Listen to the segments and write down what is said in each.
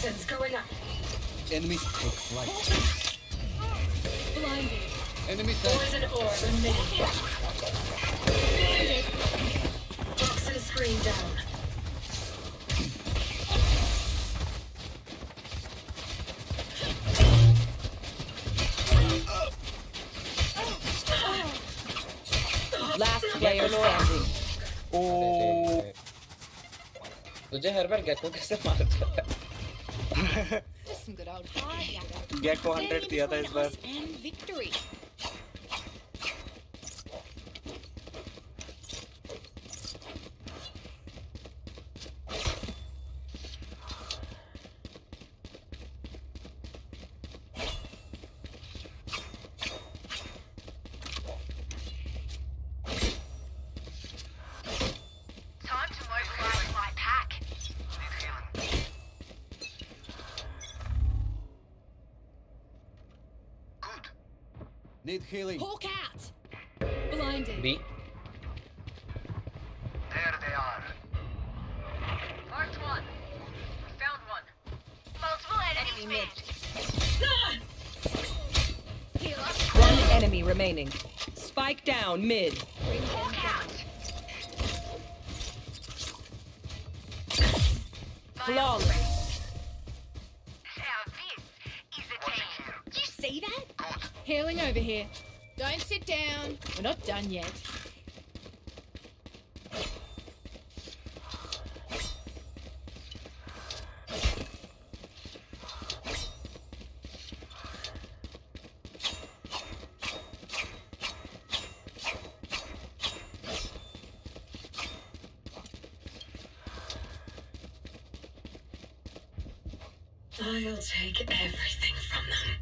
Toxins going up. Enemy takes light. Blinded. Enemy sight. Poison orb emitting. Blinded. Toxin screen down. Last player standing. ओ तुझे हर बार gecko कैसे मारता है? Some good old hard yakka. Gekko 100 दिया था इस बार. And victory. Need healing. Hawk out. Blinded. B. There they are. Marked one. Found one. Multiple enemies mid. One enemy remaining. Spike down mid. Bring them down. Flawless. Now this is a team. Did you see that? Healing over here. Don't sit down. We're not done yet. I'll take everything from them.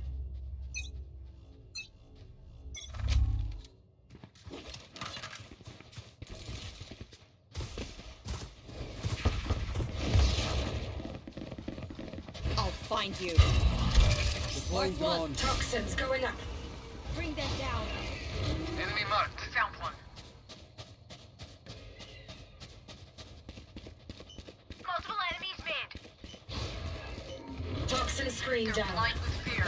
I'll find you. Deploying drone. Toxins going up. Bring them down. Enemy marked. Found one. Multiple enemies mid. Toxin screen They're down. blind with fear.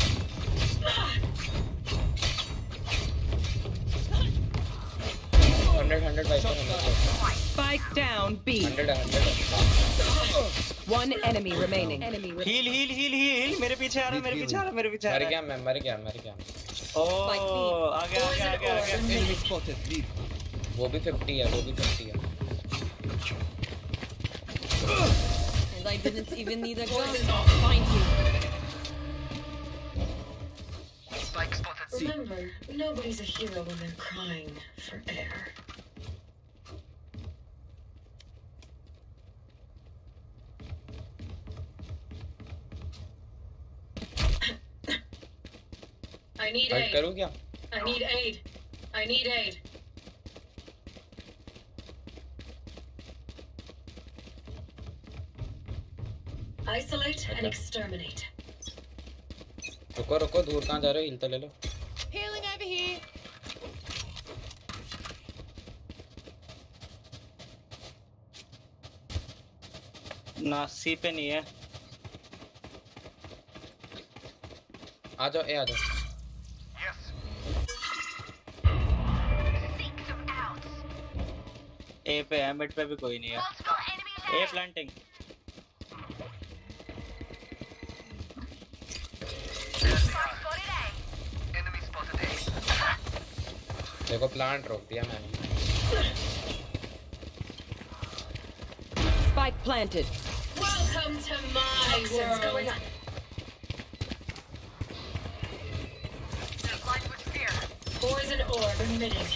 Hundred by 100. Spike down B. 100. One enemy remaining. Heal मेरे पीछे आ रहा मेरे पीछे आ रहा मेरे पीछे आ मर रहा. गया मैं मर गया. ओ आ गया. Enemy spotted. Lead. वो भी 50 है. And I didn't even need a gun. I'll find you. Spike spotted C. Remember, nobody's a hero when they're crying for air. I need fight aid. करूँ क्या? I need aid. I need aid. Isolate and exterminate. रुको दूर कहाँ जा रहे हो? हिल तो ले लो. Healing over here. ना सी पे नहीं है. आ जाओ. Yes. Seek them out. ए पे है मिड पे भी कोई नहीं है. Multiple enemies a ahead. Planting. Spotted A. Enemy spotted A. देखो प्लांट रोक दिया मैंने. Spike planted. Welcome to my world. They're blind with fear. Poison orb emitting.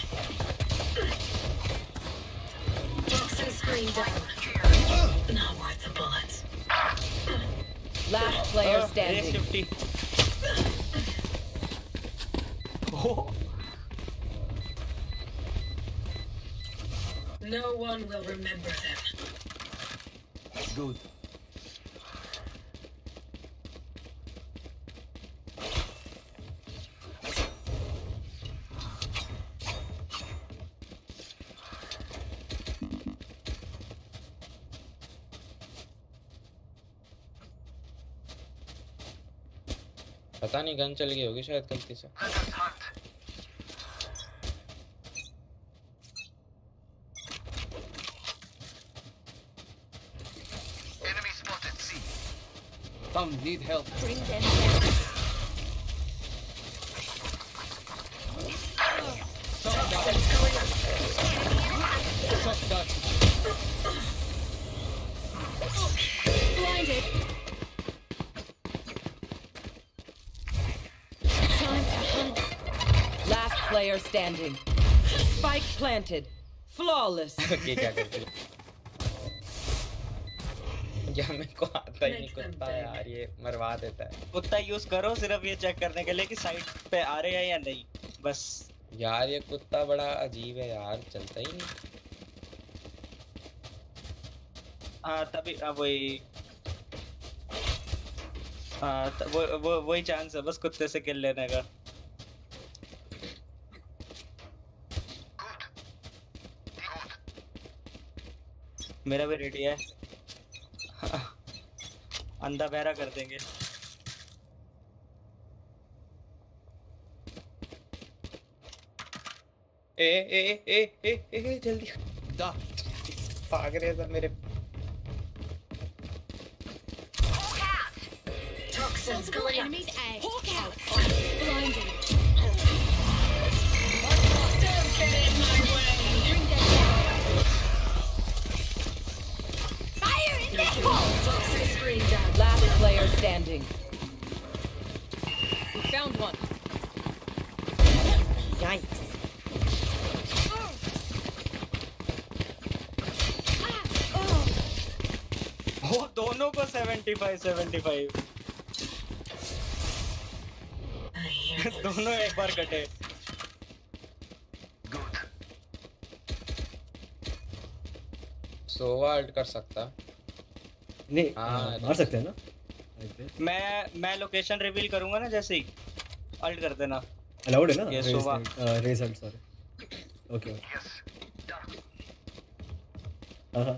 Toxin screen down. Not worth the bullets. Last player A standing. 50. No one will remember them. Good. पता नहीं gun चल गई होगी शायद गलती से। Found, need help. Bring them down. Shock dart. Blinded. Time to hunt. Last player standing. Spike planted. Flawless. Okay क्या करते क्या मेरे को आता ही नहीं कुत्ता यार, ये मरवा देता है। कुत्ता यूज करो सिर्फ ये चेक करने के लिए कि साइड पे आ रहे हैं या नहीं, बस। यार ये कुत्ता बड़ा अजीब है यार, चलता ही नहीं। हाँ तभी वही वही चांस है बस कुत्ते से किल लेने का। मेरा भी रेडी है। अंधा बहरा कर देंगे। ए जल्दी Da. भाग रहे थे मेरे। Toxins Multiple going up. enemies A. Hawk out. Blinded. Don't get in my way. Bring them down. Fire in the hole. Toxin screen down. Last player standing. We found one. Yikes. वो दोनों को 75 I hear this. दोनों एक बार कटे। सोवा alt कर सकता। नहीं हाँ, मार सकते हैं ना। मैं लोकेशन रिवील करूंगा ना जैसे ही अल्ट कर देना। अलाउड है ना। ये Sova. Raze ult sorry. Okay हाँ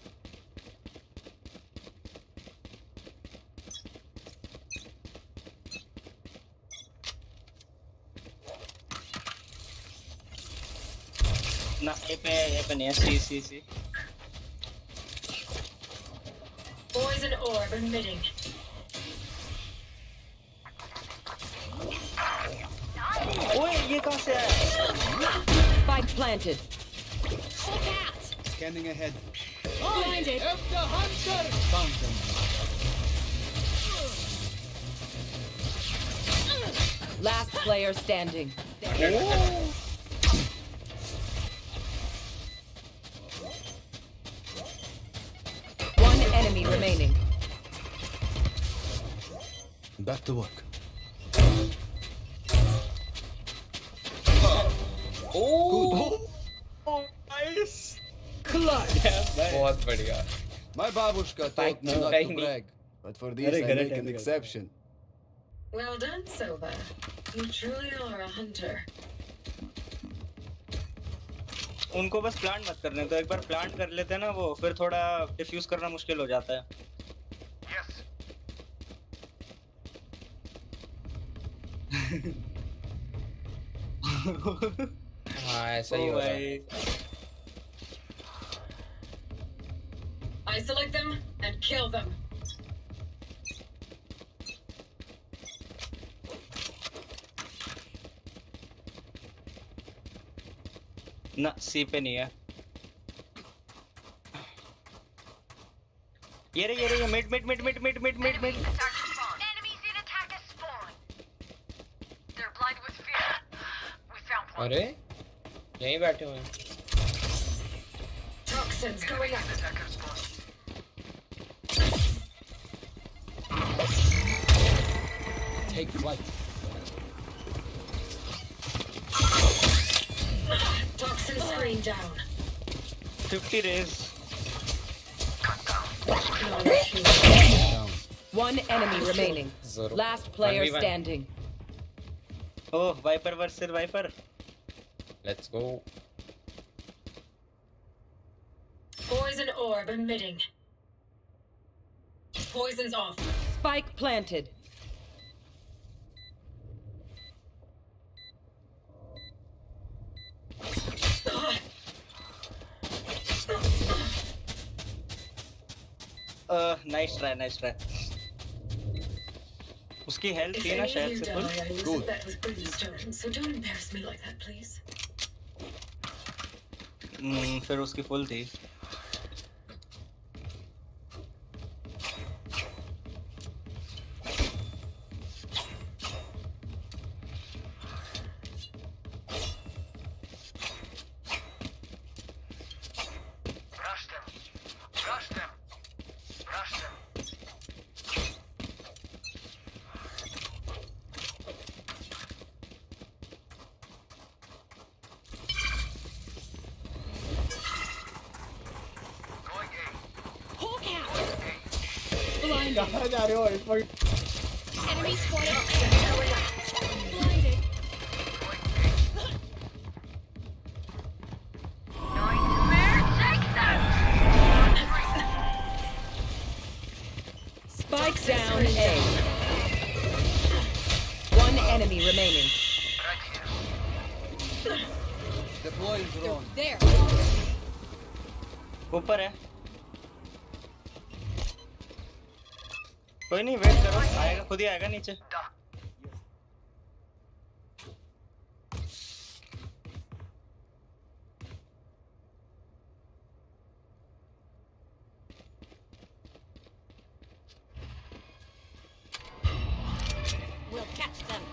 ना ये पे नहीं है। सी Poison orb emitting. ओए ये कहाँ से आया? Spike planted. Hawk out. Scanning ahead. Blinded. Help the hunter! Found them. Last player standing. One enemy remaining. Back to work. Nice. बहुत बढ़िया। My babushka taught me not to brag, but for this I make an exception. Well done, Soba. You truly are a hunter. उनको बस plant मत करने तो, एक बार plant कर लेते हैं ना वो, फिर थोड़ा डिफ्यूज करना मुश्किल हो जाता है। हाँ ऐसा ही हो रहा है। Isolate them and kill them. ना सी पे नहीं है। ये रे mid. Enemies in attacker spawn. They're blind with fear. We found one. अरे यहीं बैठे हुए हैं। Toxins going up. Take flight. Toxin screen down. 50 Raze. Down. One enemy remaining. Zoro. Last player 1v1. standing. Oh Viper versus Viper. Let's go. Poison orb emitting. Poison's off. Spike planted. Nice try. उसकी health थी ना शायद से full. Good. That was Brimstone, so don't embarrass me like that, please. फिर उसकी full थी। कहाँ जा रहे हो? Enemy spotted. Blinded. Spike down A. One enemy remaining. Deploying drone. There. ऊपर है। कोई नहीं, वेट करो, आएगा, खुद ही आएगा नीचे। We'll catch them.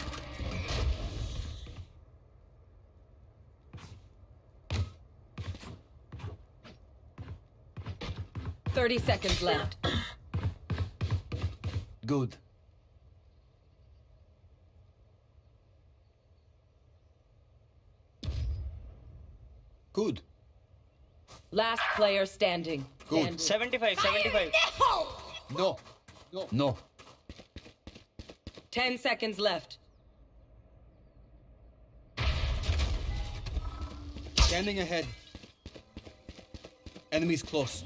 Thirty seconds left. Good. Good. Last player standing. Good. 75. No. No. 10 seconds left. Scanning ahead. Enemies close.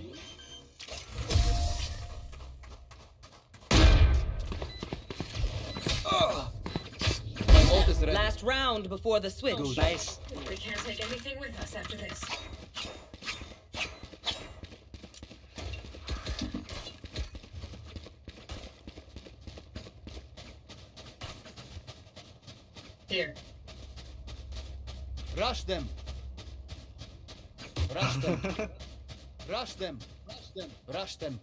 Ult is ready. Last round before the switch. Good. Nice. We can't take anything with us after this. Here. Rush them. Rush them. Rush them. Rush them. Rush them.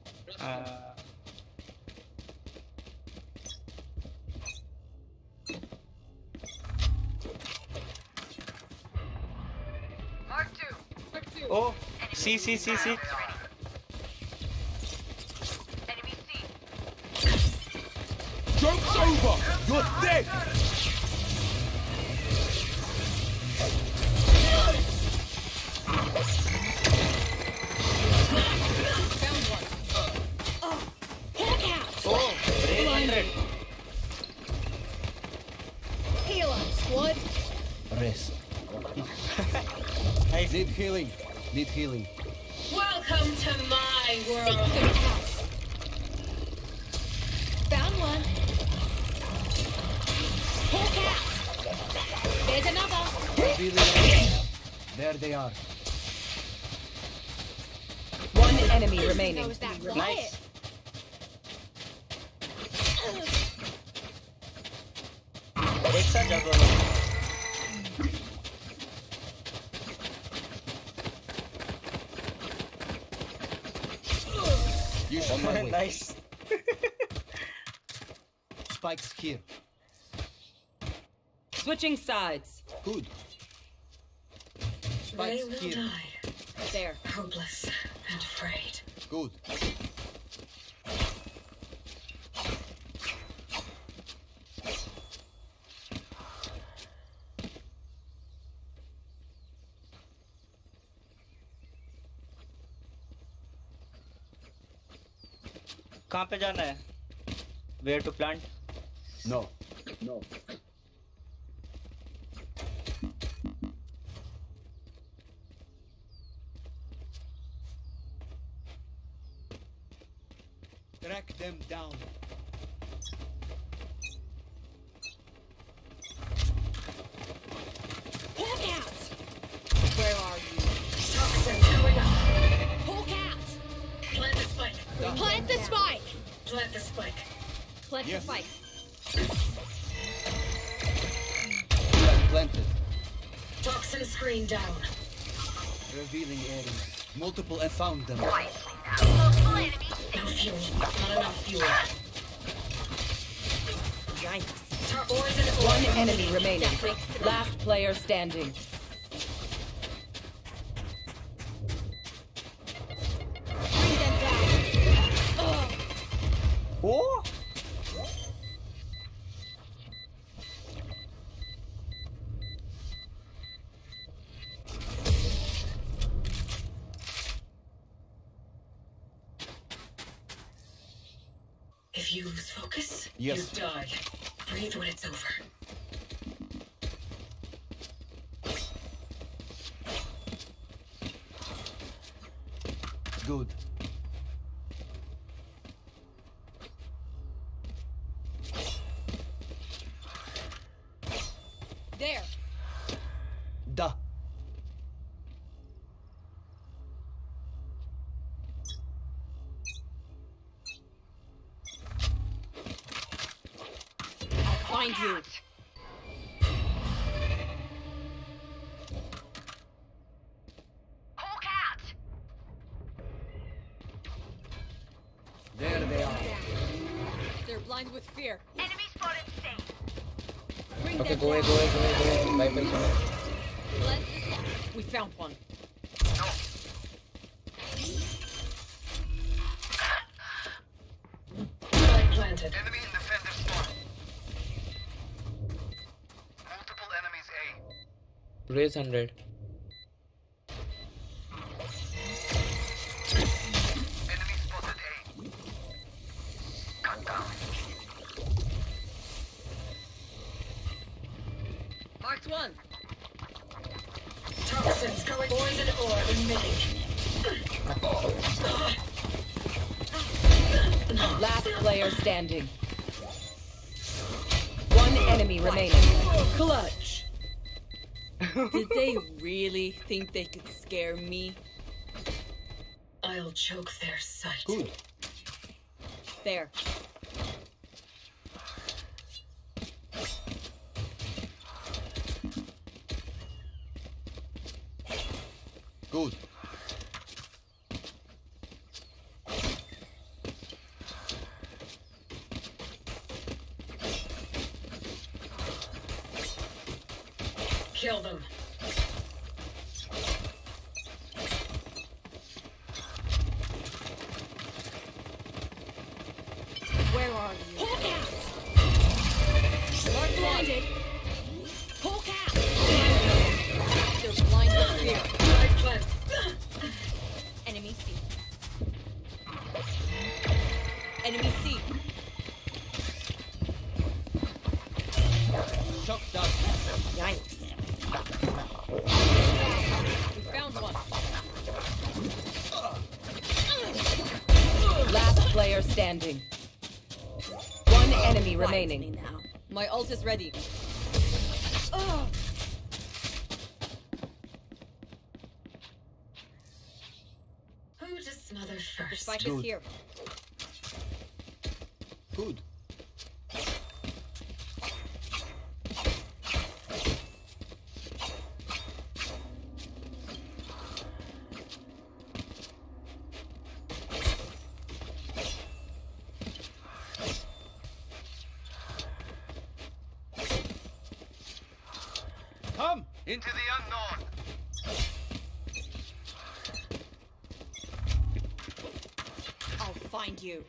Mark 2. Oh, C. Enemy C. Joke's over. You're dead. Found one. Hawk out. Oh, 300. Heal up, squad. Rest. Nice. Need healing. Welcome to my Seek world. them out. Found one. Hawk out. There's another. There they are. One enemy remaining. Goes that riot. Nice. एक साथ जा दोनों। You on my way. Nice. Spikes here. Switching sides. Good. They Spikes will here. die, There. hopeless and afraid. Good. कहाँ पे जाना है? Where to plant? No. Track them down. Hawk out. Where are you? Toxin coming up. Hawk out. Plant the spike. Plant the Plant the spike. Plant the spike. Planted. Toxin screen down. Revealing area. Multiple and found them. Multiple enemies. No fuel. Not enough fuel. Yikes. Poison One enemy remaining. Last player standing. Bring them down. Oh! If you lose focus, Yes. you die. Breathe when it's over. Good. There. Da. Find you. Hawk out. There they are. They're blind with fear. Enemy spotted C. Bring Okay, them go away, down. go away, go away, go away. Viper is away. Plant the spike. We found one. Spike planted. Enemy in defender spawn. Multiple enemies A. Raise 100. Enemy spotted A. Cut down. Marked one. Toxins going. Poison ore emitting. Last player standing. One enemy remaining. Clutch. Did they really think they could scare me? I'll choke their sight. Good. There. Good. Kill them. Where are you? Hawk out! Mark blinded. Hawk out! They're blind with fear. Spike plant. Enemy C. Enemy C. Shock dart. Yikes. We found one. Last player standing. One enemy Quiet remaining. me now. My ult is ready. Who to smother The first? spike Good. is here. Good. Come! Into the unknown. I'll find you.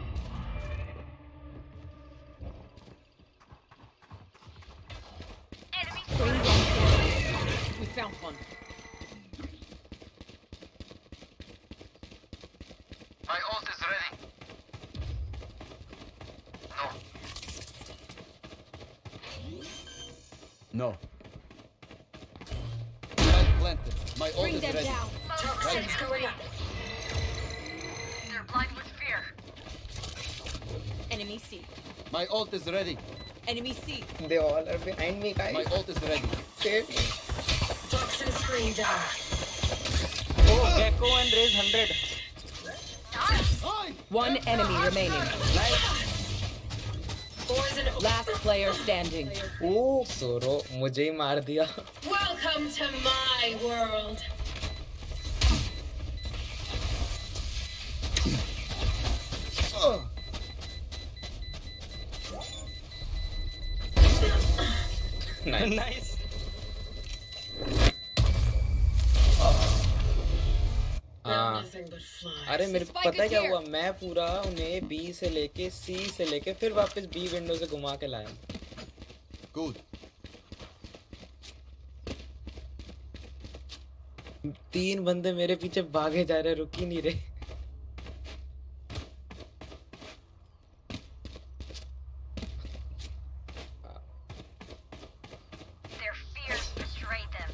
Enemy Bring them down. We found one. My ult is ready. No. No. Spike planted. My ult Bring is them ready. down. Toxins going up. They're blind with fear. Enemy C. My ult is ready. Enemy C. They all are behind me, guys. My ult is ready. Save me. Toxin screen down. Oh, Gecko and raise 100. Nice. Hi! One enemy remaining. Last player standing. ओ सोरो मुझे ही मार दिया. Welcome to my world. Nice. Nothing but flies. अरे मेरे को पता है क्या हुआ, मैं पूरा उन्हें बी से लेके सी से लेके फिर वापस बी विंडो से घुमा के लाया. Good. 3 बंदे मेरे पीछे भागे जा रहे, रुक ही नहीं रहे. Their fears betrayed them.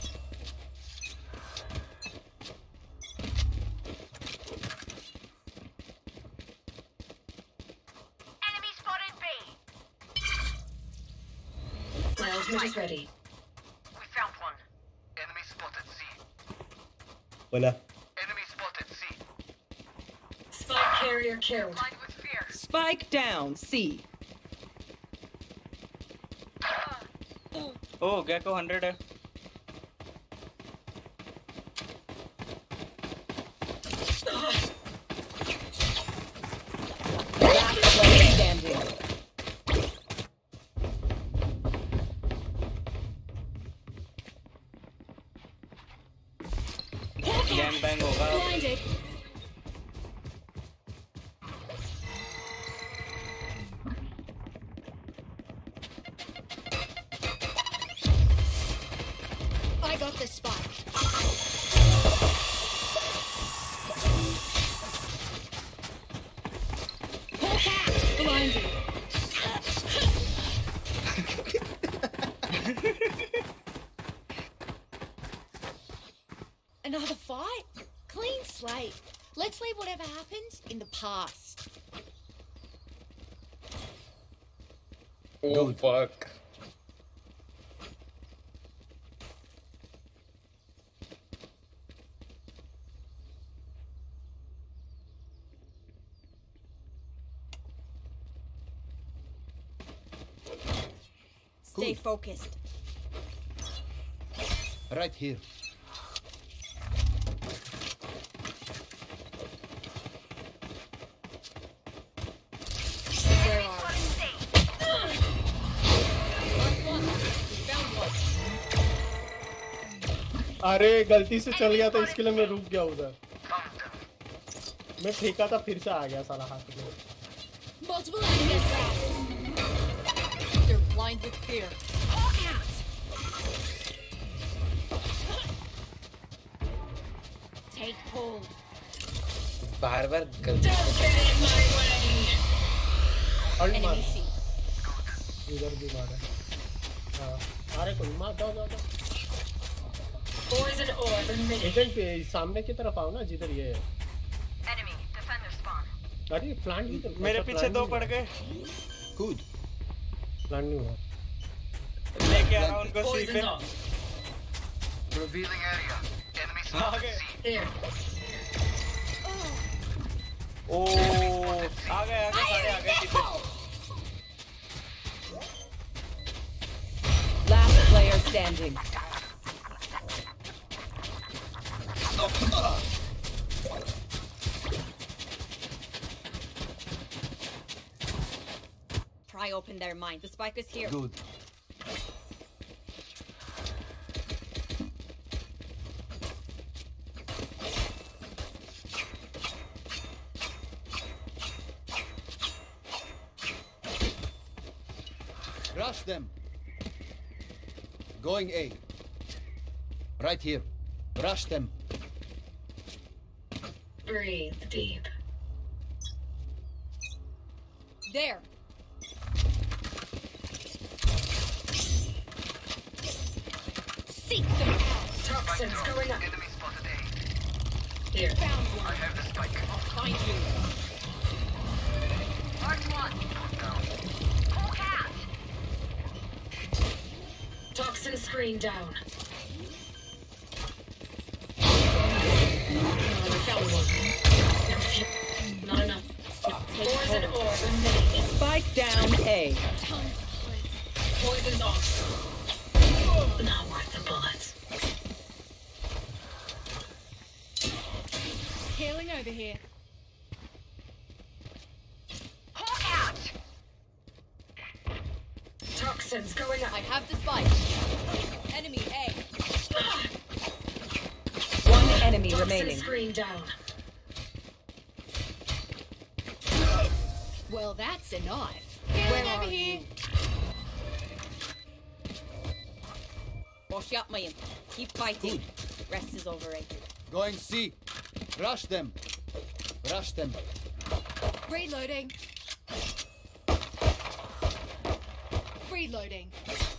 Enemy spotted B. My ultimate is ready. We found one. Enemy spotted C. बोला. Enemy spotted C. Spike carrier killed. Blind with fear. Spike down. C. Oh, Gecko 100 है. Last player standing. Gang bang होगा. Blinded. I got the spike. Hawk out. Blinded. Another fight? Clean slate. Let's leave whatever happened in the past. Oh fuck. Stay focused. Right here. Where are you? अरे गलती से चल गया था, इसके लिए मैं रुक गया उधर. मैं फेंका था, फिर से आ गया साला हाथ में. Multiple enemies found. They're blind with fear. Hawk out. Take hold. बार-बार गलती. Don't get in my way. Ult मार. Enemy C. इधर भी मारा. हाँ. अरे कोई मार, जाओ जाओ जाओ. Poison orb emitted. एजेंट पे सामने की तरफ आओ ना, जिधर ये है. Enemy. Defender spawn. अरे प्लांट की तरफ. मेरे पीछे 2 पड़ गए. Good. प्लांट नहीं हुआ. लेके आ रहा हूं उनको सी पे. Poison's off. Revealing area. Enemy आ spotted गए. C. Here. ओ आ गए सारे आ गए सीधे. Last player standing. Pry open their mind. The spike is here. Good. Rush them. Going A. Right here. Rush them. Breathe deep. There. Seek them out. Toxins going up. Enemy spotted A. Here. Found I one. have the spike. I'll find you. Marked one. Hawk out. Toxin screen down. I found one. Not enough. Spike down A. Poison's off. Not worth the bullets. Healing over here. Hawk out! Toxins going up. I have the spike. Enemy A. One enemy Toxin remaining. screen down. Well, that's a knife. Where Healing are over here. Wash up, man. Keep fighting. Rest is overrated. Going C. Rush them. Rush them. Reloading. Reloading.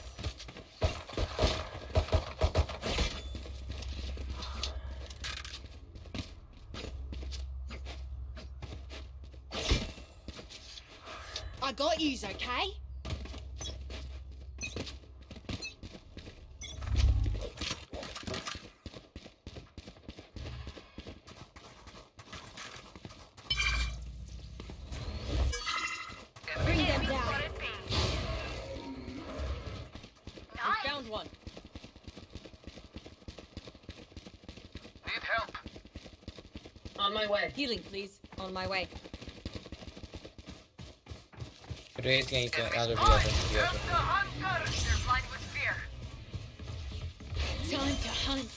I got yous, okay? Bring them down. I found one. Need help. On my way. Healing, please. On my way. Raze यहीं पे आ जाओ भी Grab the hunter! They're blind with fear. Time to hunt.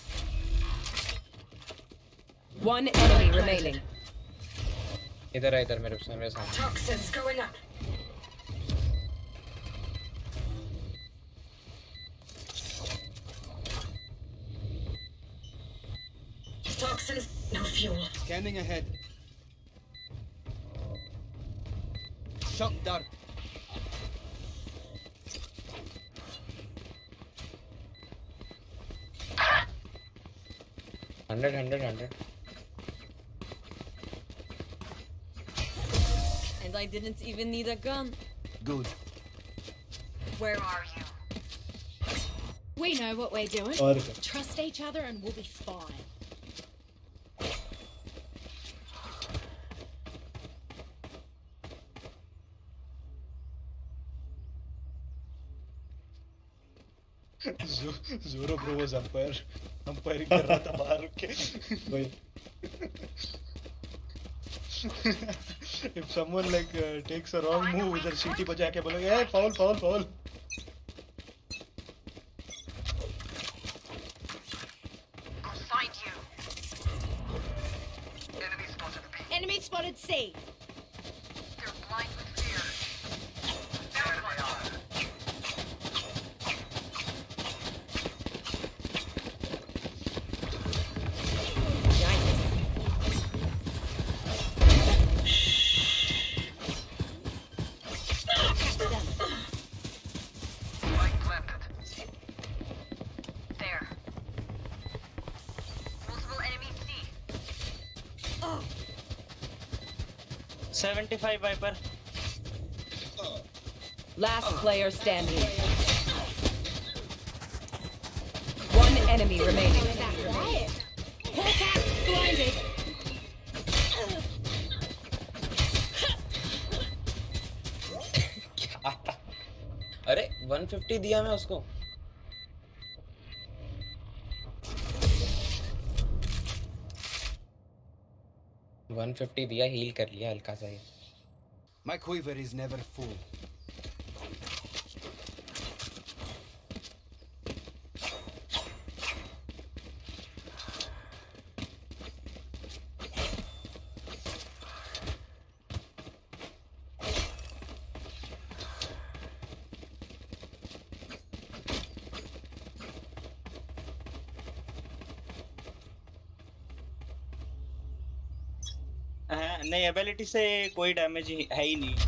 One enemy remaining. इधर आ इधर मेरे सामने Toxins going up. Toxins, no fuel. Scanning ahead. Shock dart. $100. And I didn't even need a gun. Good. Where are you? We know what we're doing. और क्या? Trust each other and we'll be fine. Zoro bro was umpiring कर रहा था बाहर रुक के वही if someone like takes a wrong move इधर सीटी बजा के बोलेगा ए foul I'll find you. Enemy spotted B. Enemy spotted C. They're blind with fear. Found one. Spike planted. There. Multiple enemies C. 75 Viper. Last player standing. One enemy remaining. Is that quiet? Hawk out. Blinded. अरे 150 दिया मैं उसको $150 दिया heal कर लिया हल्का सा ही My quiver is never full. नहीं एबिलिटी से कोई डैमेज है ही नहीं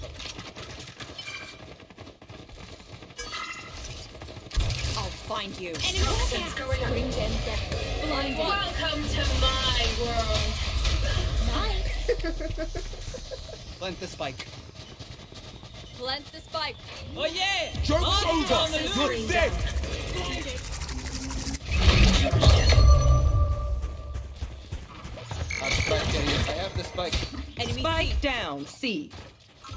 I'll find you. Enemy Toxins out. going up. Bring them down. Blinded. Welcome to my world. Nice. Plant the spike. Plant the spike. Oh yeah! Joke's over! You're dead! Blinded. Our spike carrier. I have the spike. Enemy spike down. C.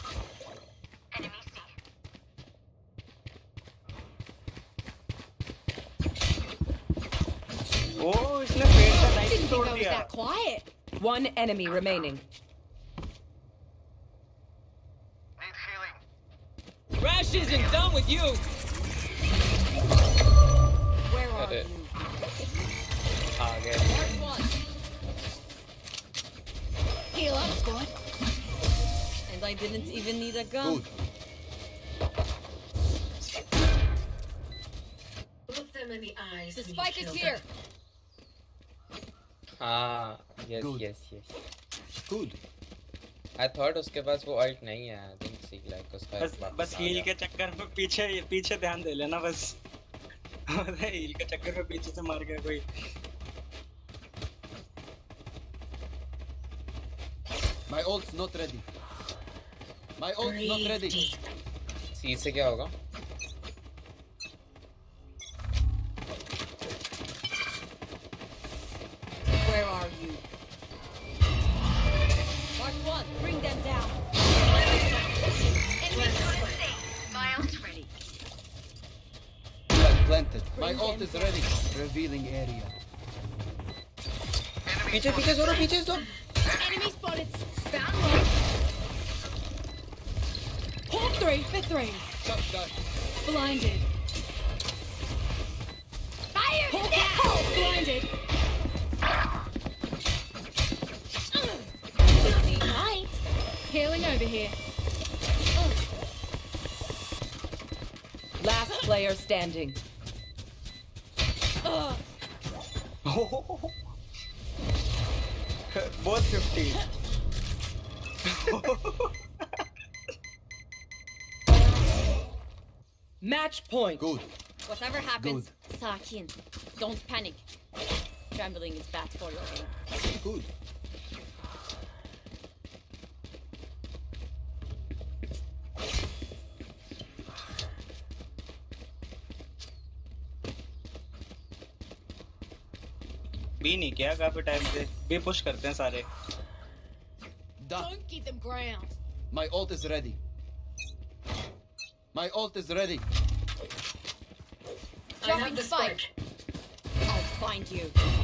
didn't think I was that quiet. One enemy remaining. Need healing. Rash isn't done with you. Where are you? आ गए. Mark one. Heal up, squad. And I didn't even need a gun. Good. Look them in the eyes. The when you spike is kill here. them. हाँ. Yes, Good. yes, yes. Good. I thought उसके पास वो ult नहीं है. I think see like उसका. बस heal के चक्कर में पीछे ध्यान दे लेना बस. हील के चक्कर में पीछे से मार गया कोई. My ult's not ready. My ult's not Breathe ready. deep. C से क्या होगा? Where are you? Mark one. Bring them down. Enemy turret safe. My ult's ready. Flag planted. My Bring ult them is down. ready. Revealing area. पीछे पीछे जोरो पीछे जोरो. Enemy spotted. Found one. Hold three. Fifth three. Shot down. Blinded. Fire! Hold that. Blinded. Night. Healing over here. Last player standing. Both 50. Match point. Good. Whatever happens, Sakin, don't panic. Trembling is bad for your aim. Good. B नहीं किया काफी time से. B push करते हैं सारे. Done. Don't give them ground. My ult is ready. My ult is ready. I Dropping have the spike. spike. I'll find you.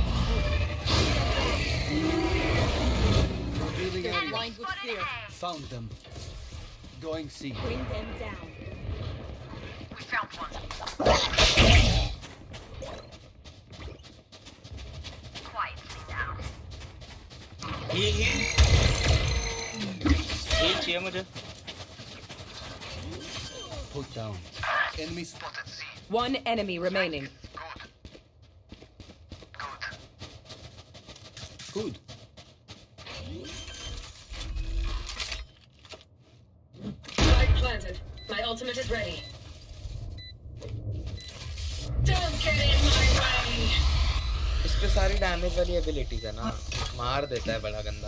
Revealing They're area. blind with fear. Found them. Going C. Bring them down. We found one. Quietly now. Heal चाहिए मुझे. Put down. Enemy spotted C. One enemy remaining. Good. Spike planted. My ultimate is ready. Don't get in my way. इस पे सारी damage वाली abilities है ना. मार देता है बड़ा गंदा.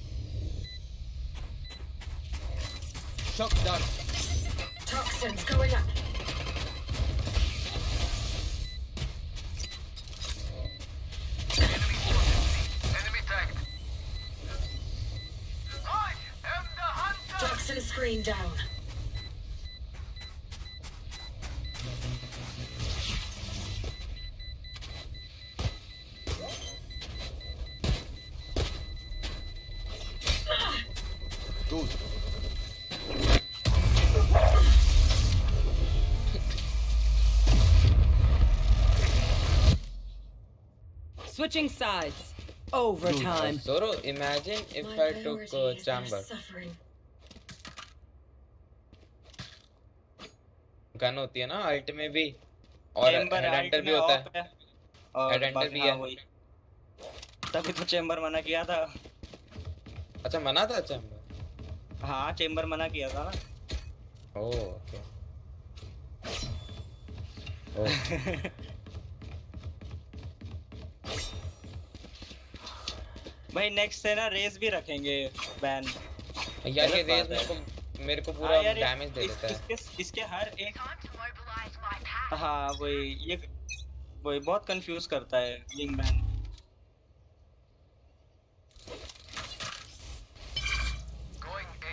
Shock dart. Toxins going up. Enemy tagged. I am the hunter. Toxin screen down. Good. Switching sides. Overtime. Zoro, imagine if My I took priority is their chamber. suffering. Gun होती है ना अल्ट में भी और chamber हेडहंटर भी होता है. और हेडहंटर बाकी भी हाँ है. वही. तभी तो चेंबर मना किया था. अच्छा मना था चैम्बर. हाँ चेंबर मना किया था ना. Oh okay. ओह भाई नेक्स्ट से ना रेस भी रखेंगे बैन. यार ये गलत रेस बात मेरे को हाँ पूरा यार, डैमेज दे देता है. इसके हर एक. Time to mobilize my pack. हाँ वही बहुत कंफ्यूज करता है Wingman. Going A.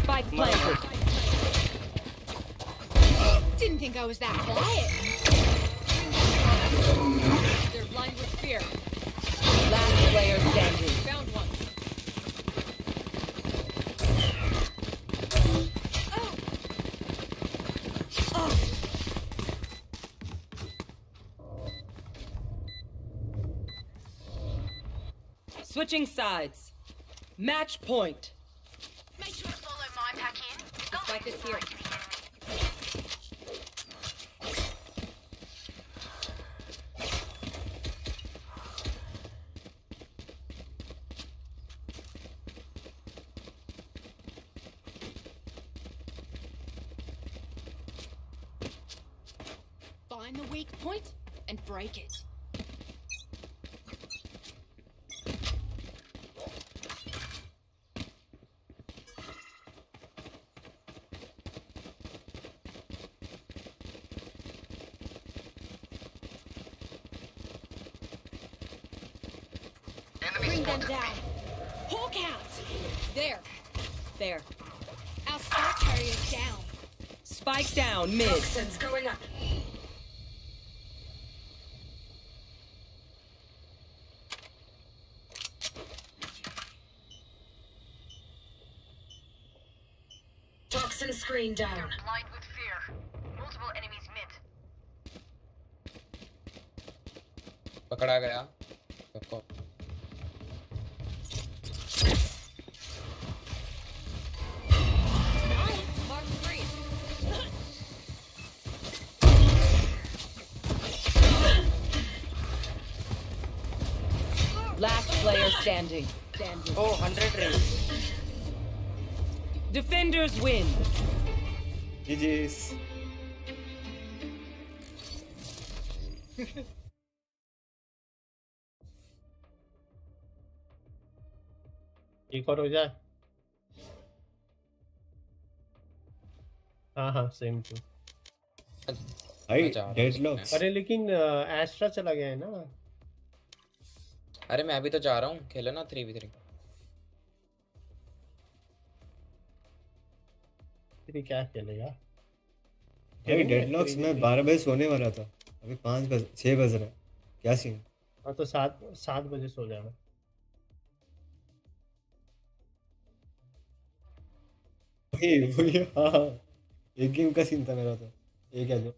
Spike planted. Didn't think I was that quiet. They're blind with fear. Last player standing. Found one. Switching sides. Match point. Make sure to follow my pack in. The spike is here. Find the weak point and break it. Bring them down. Hawk out. There. There. Our spike carrier's down. Spike down mid. Toxins going up. Toxin screen down. They're blind with fear. Multiple enemies mid. पकड़ा गया सबको। Mark 3. Last player standing. Oh, 100 range. Defenders win. GG's. एक और हो जाए। हाँ same to. भाई deadlock. अरे लेकिन एस्ट्रा चला गया है ना। अरे मैं अभी तो जा रहा हूँ, खेलो ना 3v3। फिर क्या खेलेगा? भाई डेडलॉक्स में 12 बजे सोने वाला था, अभी 6 बज रहा है, क्या सीन? हाँ तो 7 बजे सो जाना। वही हाँ, एक गेम का सीन था मेरा तो, एक है जो।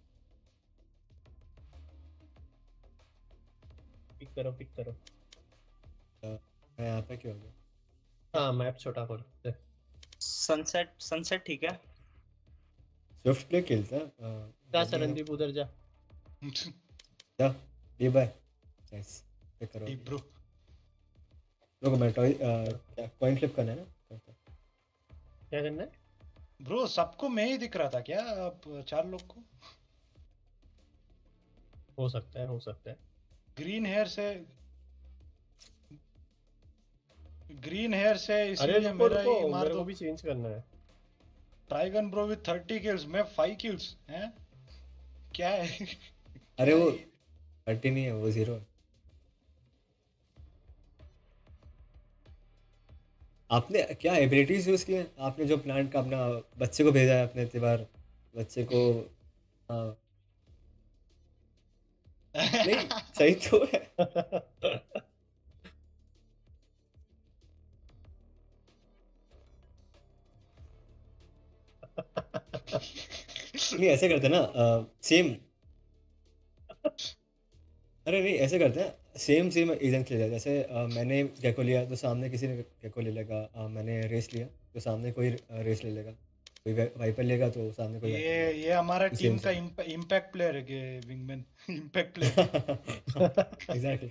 पिक करो। मैं यहाँ पे क्यों हो गया? हाँ मैप छोटा कर दे। सनसेट ठीक है। स्विफ्ट प्ले खेलता है। जा सरनदीप उधर जा। जा बी बाय। नाइस पिक करो ब्रो। लोगो मैं क्या कॉइन फ्लिप करना है ना? क्या करना है ब्रो? सबको मैं ही दिख रहा था क्या आप 4 लोग को? हो सकता है। ग्रीन हेयर से इसलिए मेरा ही मार दो। भी चेंज करना है। ट्राइगन ब्रो विद 30 किल्स, मैं 5 किल्स हैं, क्या है? अरे वो 30 नहीं है, वो 0 है। आपने क्या एबिलिटीज यूज की है? आपने जो प्लांट का अपना बच्चे को भेजा है, अपने त्योहार बच्चे को। हाँ नहीं सही तो है। नहीं ऐसे करते ना सेम। अरे नहीं ऐसे करते हैं, सेम एजेंट ले जाए। जैसे मैंने गेको लिया तो सामने किसी ने गेको ले लेगा, मैंने रेस लिया तो सामने कोई रेस ले लेगा, कोई वाइपर लेगा तो सामने कोई। ये हमारा टीम का इम्पैक्ट प्लेयर है कि विंगमैन इम्पैक्ट प्लेयर। एग्जैक्टली।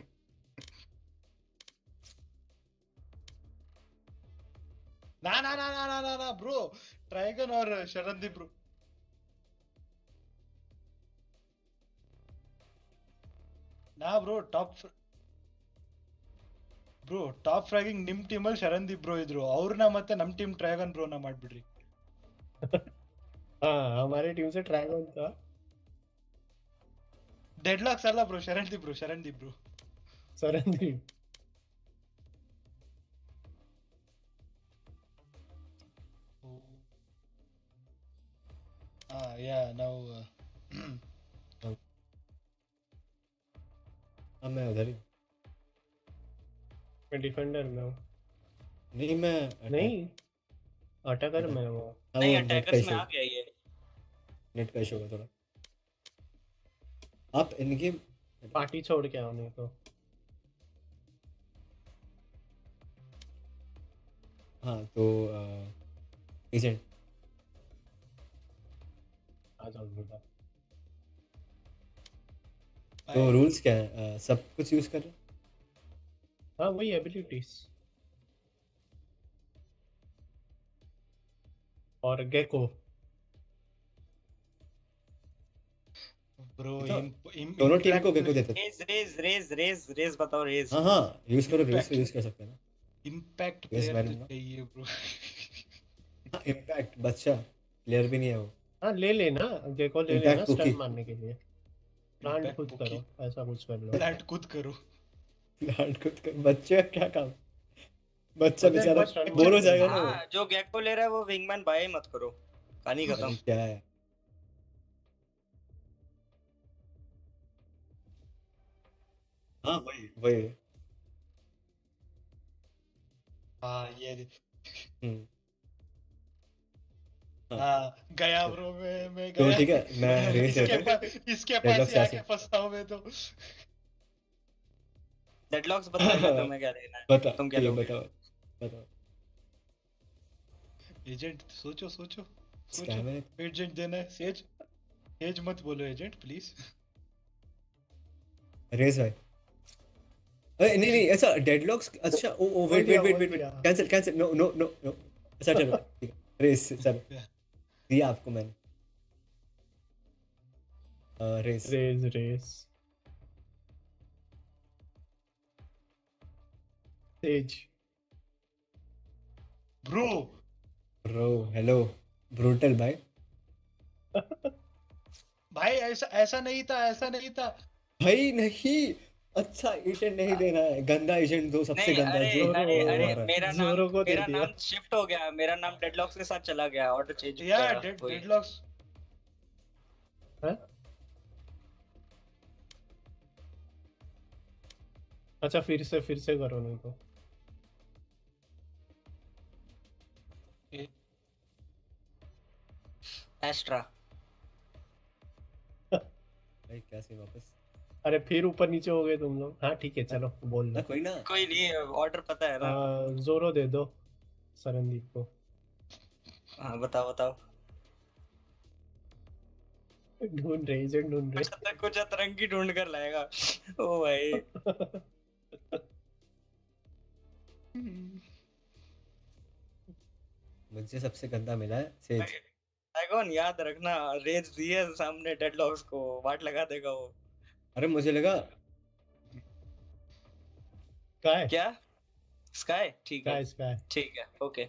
ना ब्रो, ट्राइगन और शरणदीप ब्रो। ना ब्रो, ಟಾಪ್ ಫ್ರಾಗಿಂಗ್ ನಿಮ್ ಟೀಮಲ್ಲಿ ಶರಣ್ದೀಪ್ ಬ್ರೋ ಇದ್ರು, ಅವ್ರನ್ನ ಮತ್ತೆ ನಮ್ ಟೀಮ್ ಡ್ರ್ಯಾಗನ್ ಬ್ರೋ ನ ಮಾಡ್ಬಿಡ್ರಿ। हाँ हमारे टीम से ड्रैगन था। डेडलॉक्स अल्ला bro, Sharandeep bro. Oh Yeah, now अब मैं उधर ही हूँ। मैं डिफेंडर में हूँ। नहीं मैं नहीं अटैकर में हूँ। हाँ नहीं वो नेट का अटैकर्स में इशू आ गया ये। नेट का इशू होगा थोड़ा। आप इनकी पार्टी छोड़ के आओ नहीं तो। हाँ तो एजेंट आ जाओ बेटा। तो रूल्स क्या है? सब कुछ यूज कर रहे हैं? हाँ वही एबिलिटीज और गेको। ब्रो दोनों टीम को गेको देते थे। रेज बताओ रेज। हाँ हाँ यूज करो, रेस यूज कर सकते हैं ना। इम्पैक्ट Yes, प्लेयर मैंने तो ना। चाहिए ब्रो। हाँ इम्पैक्ट बच्चा प्लेयर भी नहीं है वो। हाँ ले लेना गेको ले Impact लेना cookie। स्टन मारने के लिए। प्लांट Impact खुद cookie। करो ऐसा कुछ कर लो। प्लांट खुद करो। प्लांट खुद कर, बच्चे का क्या काम? बच्चा पता है, बेचारा बस run बोर हो मारते जाएगा हैं। ना वो। हाँ जो गेको ले रहा है वो विंगमैन बाय ही मत करो, कहानी खत्म। क्या है? हाँ वही वही। हाँ ये हम्म हाँ गया ब्रो मैं तो गया। ठीक है मैं रेस लेता हूँ। इसके Deadlock पास से आके आसे। फंसता हूँ मैं तो। डेडलॉक्स बताओ तुम्हें क्या लेना है। बता तुम क्या ठीक है, लोगे? बताओ बताओ। एजेंट सोचो सोचो Scam है। सोचो। एजेंट देना है सेज। सेज मत बोलो एजेंट प्लीज। रेस भाई। अरे नहीं नहीं ऐसा डेडलॉक्स। अच्छा ओ ओ wait wait wait wait cancel cancel no no no no. अच्छा चलो ठीक है रेस चलो दिया आपको मैंने। रेस रेस रेस तेज ब्रो ब्रो हेलो ब्रूटल भाई। भाई ऐसा ऐसा नहीं था ऐसा नहीं था। भाई नहीं अच्छा एजेंट नहीं देना है, गंदा एजेंट दो सबसे नहीं गंदा अरे जो अरे वो अरे आ रहा है। मेरा जोरो को दे मेरा दिया। नाम शिफ्ट हो गया, मेरा नाम डेडलॉक्स के साथ चला गया, ऑर्डर चेंज हो यार गया। वही। डेडलॉक्स हैं? अच्छा फिर से करो नहीं तो। एस्ट्रा भाई क्या सीन वापस? अरे फिर ऊपर नीचे हो गए तुम लोग। हाँ ठीक है चलो बोल ना दो। कोई ना। कोई नहीं ऑर्डर पता है ना। जोरो दे दो सरनदीप को। हाँ बताओ बताओ। ढूंढ रहे एजेंट ढूंढ रहे। कुछ अतरंगी ढूंढ कर लाएगा। ओ भाई मुझे सबसे गंदा मिला है सेज। ड्रैगन याद रखना, रेज दिए सामने डेडलॉक्स को वाट लगा देगा वो। अरे मुझे लगा काय क्या स्काई? ठीक है काय स्काई ठीक है okay.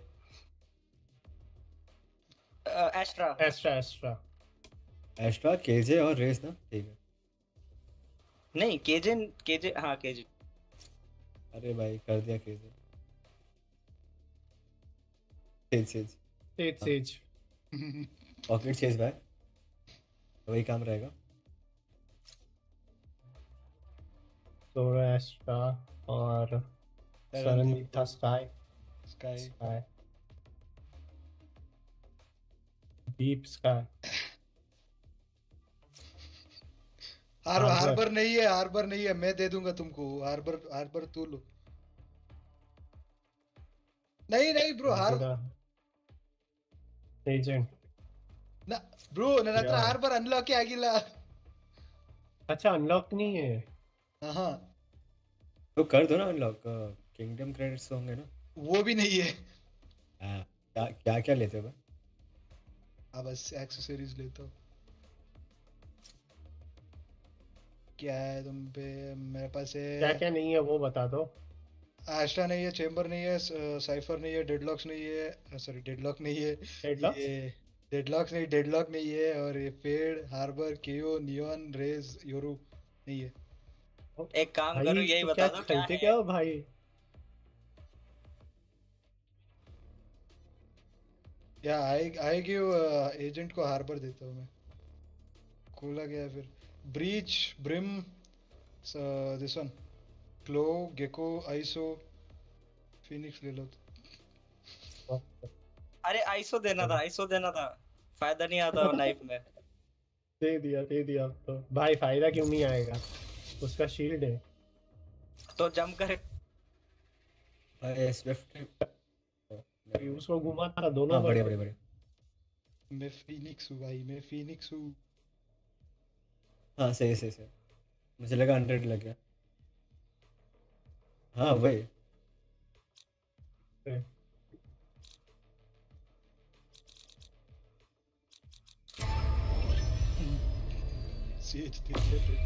Astra Astra Astra Astra KJ और रेस ना ठीक है। नहीं केजे हाँ केजे। अरे भाई कर दिया केजे। सेज सेज तेज तेज पॉकेट चेज भाई वही काम रहेगा। जोरो एस्ट्रा और सरनदीप था Skye Skye Skye deep Skye. Harbor नहीं है हार्बर नहीं है मैं दे दूंगा तुमको हार्बर हार्बर तू लो। नहीं नहीं ब्रो एजेंट ना ब्रो ನನ್ನ हार्बर अनलॉक ಆಗಿಲ್ಲ। अच्छा अनलॉक नहीं है। हाँ तो कर दो ना अनलॉक। किंगडम क्रेडिट्स होंगे ना। वो भी नहीं है। क्या क्या क्या लेते हो भाई? अब बस एक्सेसरीज लेता हूँ। क्या है तुम पे? मेरे पास है क्या क्या नहीं है वो बता दो। एस्ट्रा नहीं है चेम्बर नहीं है साइफर नहीं है डेडलॉक्स नहीं है सॉरी डेडलॉक नहीं है डेडलॉक्स ये डेडलॉक नहीं है और ये Fade Harbor KAYO Neon Raze Yoru नहीं है। एक काम भाई करो यही तो बता क्या दो क्या खरीदते है। क्या हो भाई? या आई गिव एजेंट को हार्बर देता हूँ मैं। खोला गया फिर Breach Brim this one Clove Gekko Iso Phoenix ले लो तो। अरे आइसो देना था फायदा नहीं आता नाइफ में। दे दिया अब तो भाई फायदा क्यों नहीं आएगा, उसका शील्ड है तो जंप करे। भाई स्विफ्ट उसको घुमाता था दोनों। बढ़िया। मैं फिनिक्स हूँ भाई, मैं फिनिक्स हूँ। हाँ सही मुझे लगा 100 लग गया। हाँ वही सीएच दे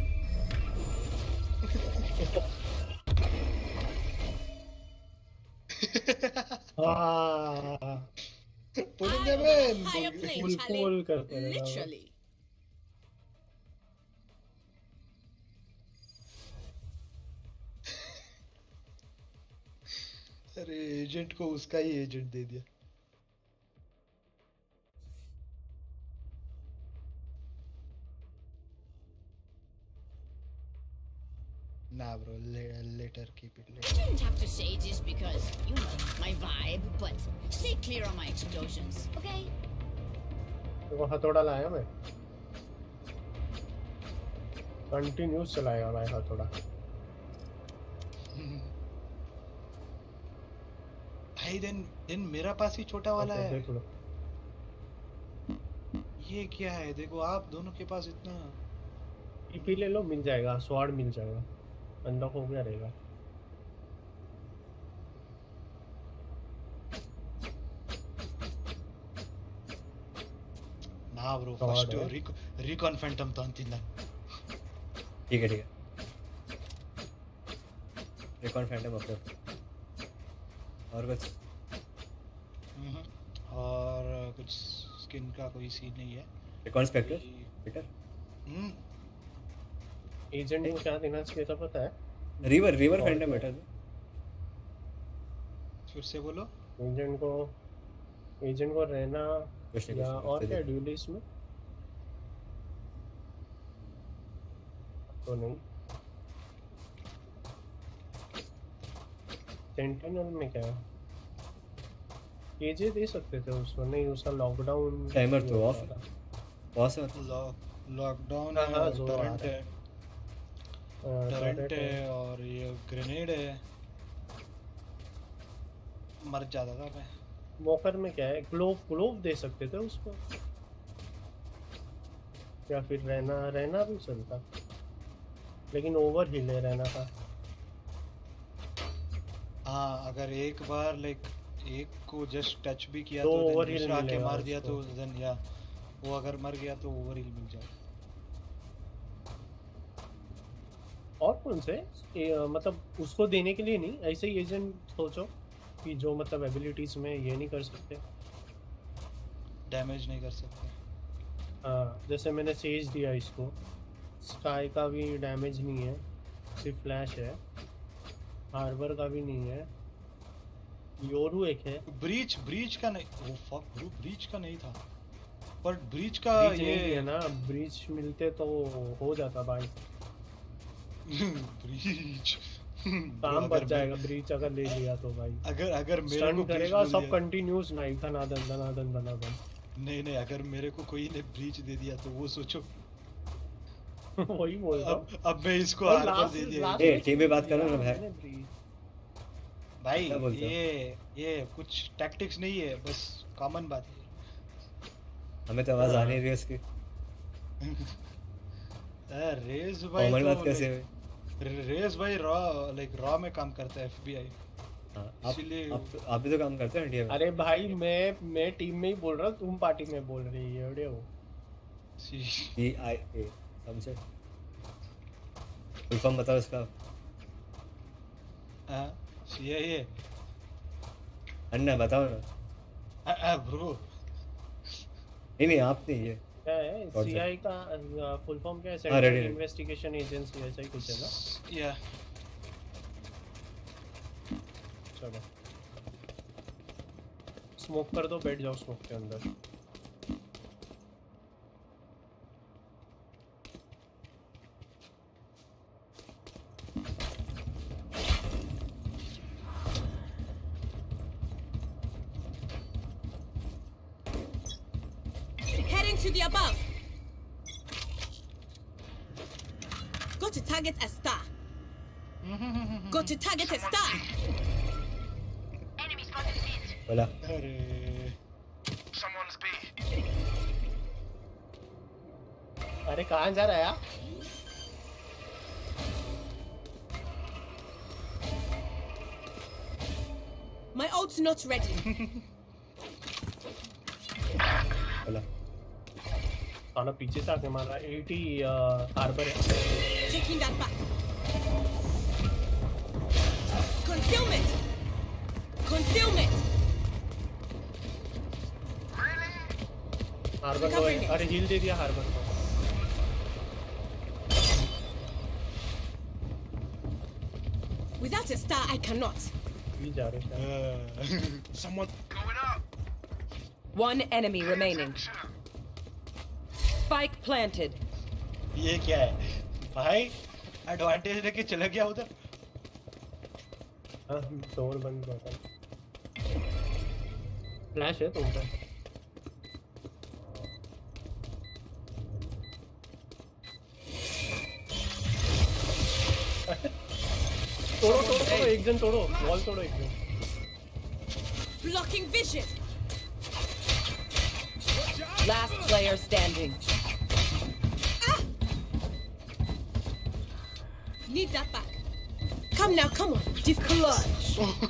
Putting them in. Higher plane, Full Charlie. करते हैं Literally. अरे एजेंट को उसका ही एजेंट दे दिया। Nah, bro. Later, keep it You later. didn't have to say this because, you know, my vibe, but stay clear on my explosions, okay? वो हथौड़ा लाया मैं, कंटिन्यूस चलाएगा भाई हथौड़ा। भाई देन मेरा पास ही छोटा वाला है। देख लो ये क्या है, देखो आप दोनों के पास इतना। ईपी ले लो, मिल जाएगा, स्वॉर्ड मिल जाएगा, अनलॉक हो गया रहेगा। ना ब्रो, फर्स्ट रिकॉन फैंटम तो अंतिम। ठीक है रिकॉन फैंटम अपने और कुछ और कुछ स्किन का कोई सीन नहीं है। रिकॉन स्पेक्टर एजेंट को क्या देना चाहिए था पता है? River Phantom better. फिर से बोलो। एजेंट को रहना या और क्या ड्यूलिस्ट में तो नहीं, सेंटिनल में क्या है? एजे दे सकते थे उसको, नहीं उसका लॉकडाउन टाइमर तो ऑफ बॉस है। लॉकडाउन हाँ, है, जो टरेंट है और ये ग्रेनेड है। मर जाता था मैं। वॉकर में क्या है? ग्लोव दे सकते थे उसको, या फिर रहना भी चलता, लेकिन ओवर हिल है रहना का। हाँ, अगर एक बार लाइक एक को जस्ट टच भी किया तो तो ओवर हिल दूसरा आके मिलेगा मार दिया तो उसको। देन या वो अगर मर गया तो ओवर हिल मिल जाए। और कौन से मतलब उसको देने के लिए नहीं, ऐसे ही एजेंट सोचो कि जो मतलब एबिलिटीज में ये नहीं कर सकते, डैमेज नहीं कर सकते। हाँ जैसे मैंने सेज दिया इसको, स्काई का भी डैमेज नहीं है, सिर्फ फ्लैश है। हार्बर का भी नहीं है। योरू एक है। ब्रीच का नहीं। ओ फक ब्रो, ब्रीच का नहीं था, पर ब्रीच का ब्रीच ये नहीं है ना, ब्रीच मिलते तो हो जाता भाई। ब्रीच काम बच जाएगा ब्रीच अगर ले लिया तो भाई। अगर मेरे स्टन को करेगा सब कंटिन्यूस नाइफ धनाधन। नहीं अगर मेरे को कोई ने ब्रीच दे दिया तो वो सोचो। वही बोल रहा हूँ। अब मैं इसको हार्बर दे दिया। ए टीम में बात करो ना भाई। भाई ये कुछ टैक्टिक्स नहीं है, बस कॉमन बात है। हमें तो आवाज आ नहीं रही है उसकी। रेस भाई कॉमन तो बात कैसे हुई? रेस भाई रॉ में काम करता है FBI। इसलिए आप भी तो काम करते हैं इंडिया में। अरे भाई मैं टीम में ही बोल रहा हूँ, तुम पार्टी में बोल रही है। अरे वो CIA समझे? फुल फॉर्म बताओ इसका। CIA अन्ना बताओ ना। ब्रो नहीं आप नहीं है क्या है? CI का फुल फॉर्म क्या है? सेंट्रल इन्वेस्टिगेशन एजेंसी, ऐसा ही कुछ है ना? या चलो स्मोक कर दो, बैठ जाओ स्मोक के अंदर। Heading to the above. Go to target a star. Go to target a star. Enemy spotted mid. बोला अरे Someone's B. अरे कहाँ जा रहा है यार? My ult's not ready. बोला खाना पीछे से आके मारा। 80 हार्बर है। Taking that back. Concealment. Concealment. Harbor को है। अरे हील दे दिया हार्बर को। Without a star, I cannot. Heal जा रहे हैं। someone Going up. One enemy remaining. Spike planted. ये क्या है भाई? एडवांटेज लेके चला गया उधर। हाँ डोर बंद कर। फ्लैश है तुम पे। तोड़ो तोड़ो तोड़ो, एक जन तोड़ो, वॉल तोड़ो एक जन। Blocking vision. Last player standing. Need that back. Come now, come on. Clutch.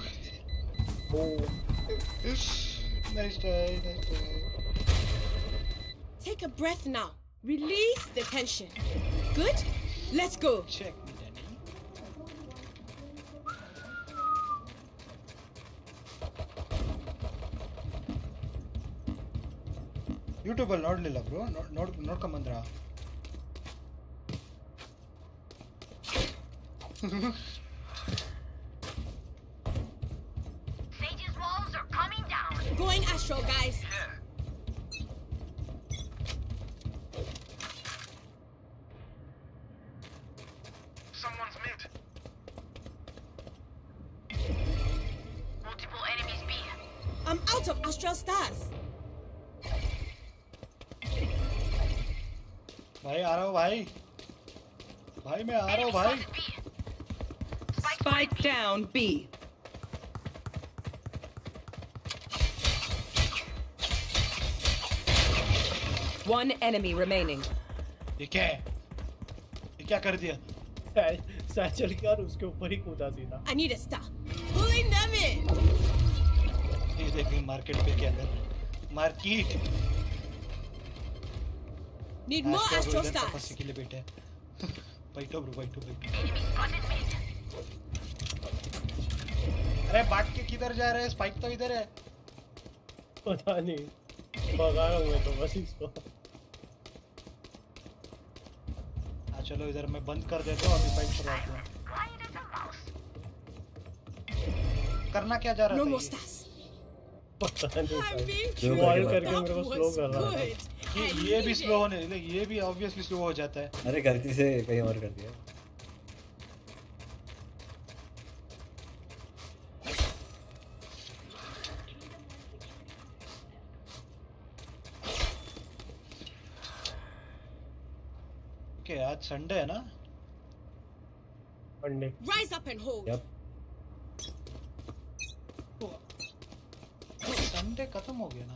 Nice try, nice try. Take a breath now. Release the tension. Good? Let's go. Check me, Danny. YouTube ಅಲ್ಲಿ ನೋಡ್ಲಿಲ್ಲ bro, ನೋಡ್ಕೊಂಬಂದ್ರ? Sage's walls are coming down. Going astral, guys. Someone's mid. Multiple enemies B. I'm out of astral stars. भाई आ रहा हूँ भाई, भाई मैं आ रहा हूँ भाई। Spike down B. One enemy remaining. ये क्या है? ये क्या कर दिया? सैचल के और उसके ऊपर ही कूदा सीधा। I need a star. Pulling them in. ये देखिए मार्केट पे क्या कर, market Need more astral stars. के लिए बैठे हैं। बैठो ब्रो, बैठो बैठो। Enemy spotted mid. अरे भाग के किधर जा रहे हैं? स्पाइक तो इधर है। पता नहीं, भगा रहा हूँ मैं तो बस इसको। हाँ चलो इधर मैं बंद कर देता हूँ, अभी फाइट करवाता हूँ। Quiet as a mouse. करना क्या जा रहा No था more ये? stars. पता नहीं I'm being Yo, वॉल करके करके मेरे को स्लो कर रहा है। ये भी स्लो होने, ये भी ऑब्वियसली स्लो हो जाता है। अरे गलती से कहीं और कर दिया। ओके आज संडे है ना? Monday. Rise up and hold. Yep. Sunday खत्म हो गया ना?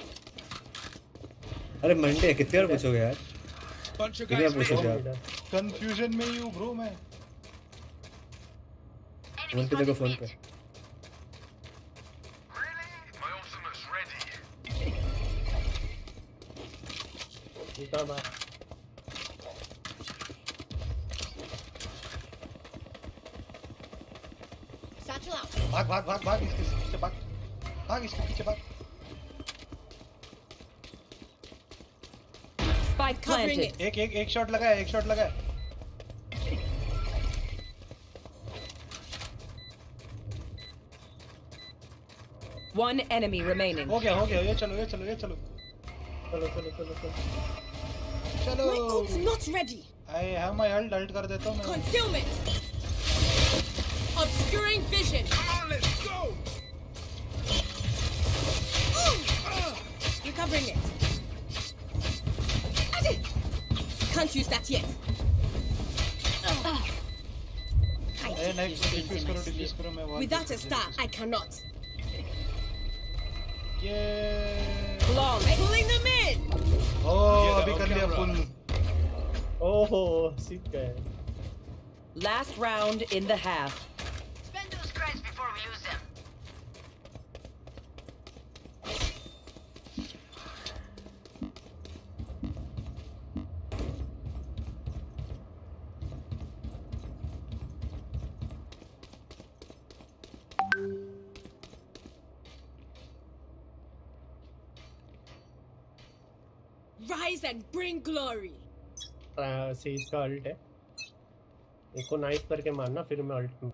अरे मंडे कितने बार पूछोगे यार? कितने बार पूछोगे आप? कंफ्यूजन में ही हूँ ब्रो मैं। फोन पे देखो, फोन पे। Really? My ultimate's ready. इतना बार Satchel out. भाग भाग भाग भाग, इसके पीछे भाग, भाग इसके पीछे भाग। Spike Covering planted. it. एक शॉट लगाया, एक शॉट लगाया। One enemy remaining. हो गया ये चलो चलो चलो चलो चलो My ult's not ready. I have my ult कर देता हूँ मैं Concealment. Obscuring vision. Come on, let's go. Recovering it. Can't use that yet. next defuse करो मैं wall Without a star, I cannot. ये Flawless. Pulling them in. अभी कर लिया फुल ओहो सीख गए Last round in the half. Spend those credits before we use them. Rise and bring glory. Sage का अल्ट है एक को नाइफ करके मारना फिर मैं अल्ट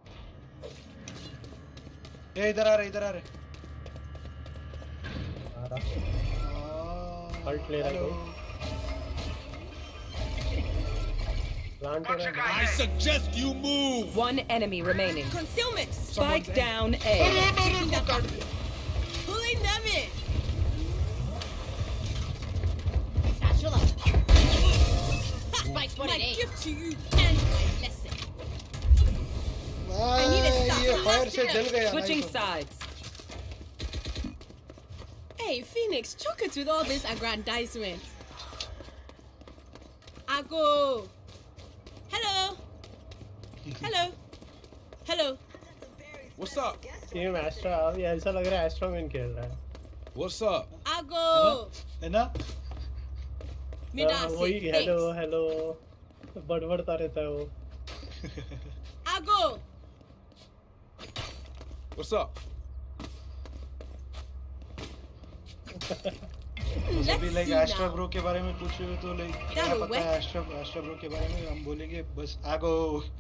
ये इधर आ रहे आ रहा अल्ट ले रहा है कोई प्लांट हो रहा है I suggest you move. One enemy remaining. Concealment. Spike down A. Taking that back. Pulling them in. Satchel up. Spike spotted My A. gift to you and my lesson. need a stop. ये fire से जल गया Switching sides. Hey, Phoenix, choke it with all this aggrandizement. Ago. Hello. Hello. Hello. What's up? Team Astra अभी ऐसा लग रहा है extra win खेल रहा है What's up? Ago. है ना वही हेलो बड़बड़ता रहता है वो Ago. What's up? अभी लाइक एस्ट्रा ब्रो के बारे में पूछे तो लाइक क्या पता है एस्ट्रा ब्रो के बारे में हम बोलेंगे बस आगो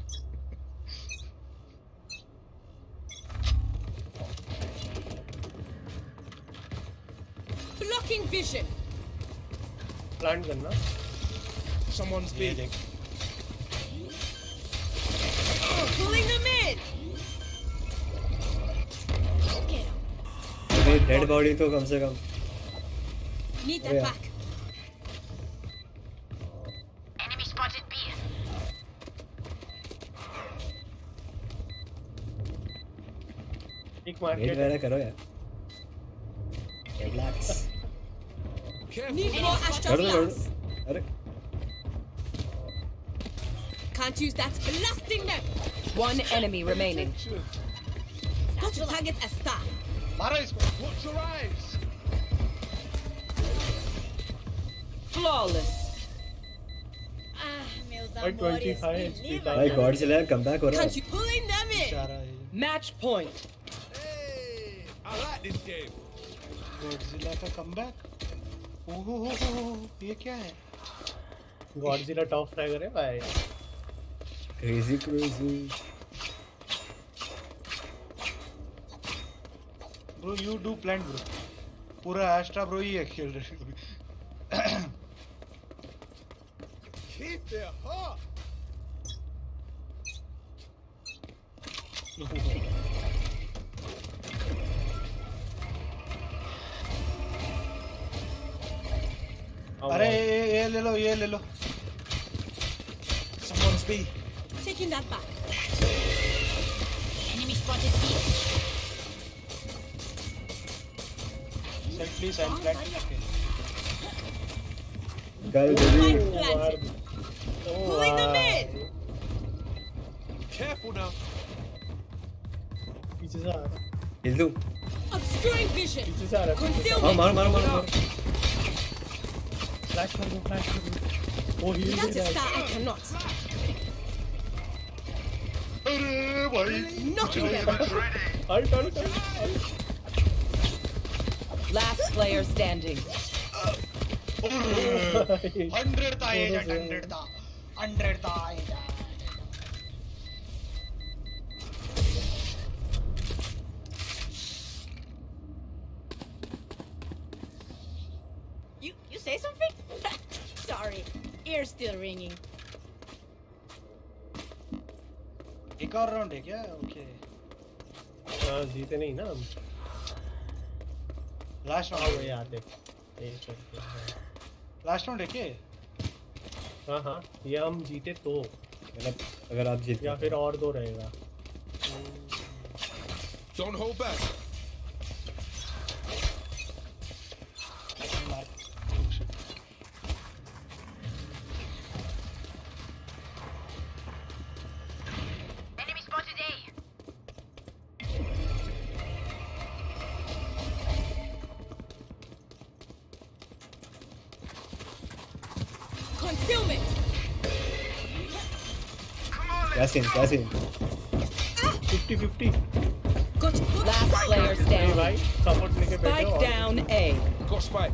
Blocking vision. प्लांट करना Someone's B. Pulling them in. Dead body तो कम से कम Need that back. Enemy spotted B. एक वेट मार्केट वगैरह करो यार रिलैक्स Need more Astra कर दो blast. अरे Can't use that. Blasting them. One enemy remaining. Got to target a star. मारा इसको Watch your eyes. Flawless. Meus और 25 HP का भाई गॉड से लगा कमबैक हो रहा Can't है you pulling them in? चारा है Match point. Hey, I like this game. Godzilla का कमबैक ओहो हो ये क्या है गॉडजिला टॉप फ्रैगर है भाई crazy bro you do plant bro पूरा एस्ट्रा ब्रो ही है खेल रहे Keep their heart. अरे ये ले लो Someone's B. Taking that back. Enemy spotted B. Set please and plant कर जल्दी Spike planted. Pulling them in. Careful now. पीछे से आ रहा हिल दूं Obscuring vision. पीछे से आ रहा हां मारो फ्लैश कर दो वो heal Without a star, I cannot. अरे भाई Knocking them. Ult Last player standing. 100 था एजेंट 100 था to say something? Sorry, ear's still ringing. एक और राउंड है क्या? ओके हाँ जीते नहीं ना हम। लास्ट हाँ राउंड वही आते एक करके। लास्ट राउंड है क्या? हाँ हाँ ये हम जीते तो मतलब अगर आप जीत या फिर और दो रहेगा। Don't hold back. Enemy spotted A. Concealment. क्या सीन 50-50 Last player नहीं standing. भाई सपोर्ट लेके बैठो Spike और down A. Got spike.